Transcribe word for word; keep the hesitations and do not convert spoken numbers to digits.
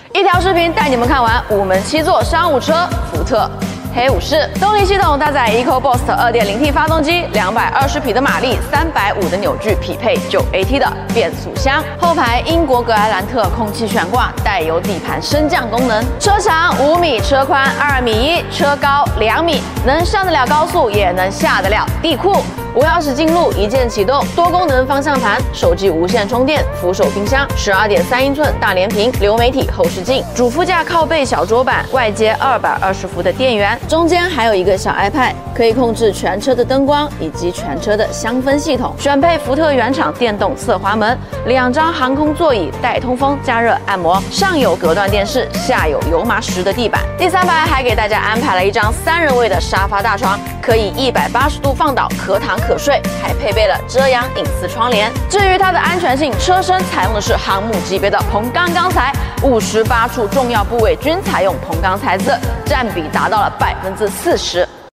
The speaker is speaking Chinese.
一条视频带你们看完五门七座商务车福特黑武士。动力系统搭载 EcoBoost 二点零 T 发动机，两百二十匹的马力，三百五的扭矩，匹配九 A T 的变速箱。后排英国格莱兰特空气悬挂，带有底盘升降功能。车长五米，车宽二米一，车高两米，能上得了高速，也能下得了地库。无钥匙进入，一键启动，多功能方向盘，手机无线充电，扶手冰箱， 十二点三英寸大连屏流媒体后视镜，主副驾靠背小桌板，外接二百二十伏的电源，中间还有一个小 iPad， 可以控制全车的灯光以及全车的香氛系统。选配福特原厂电动侧滑门，两张航空座椅带通风、加热、按摩，上有隔断电视，下有油麻石的地板。第三排还给大家安排了一张三人位的沙发大床，可以一百八十度放倒，可躺可睡，还配备了遮阳隐私窗帘。至于它的安全性，车身采用的是航母级别的硼钢钢材，五十八处重要部位均采用硼钢材质，占比达到了百分之四十。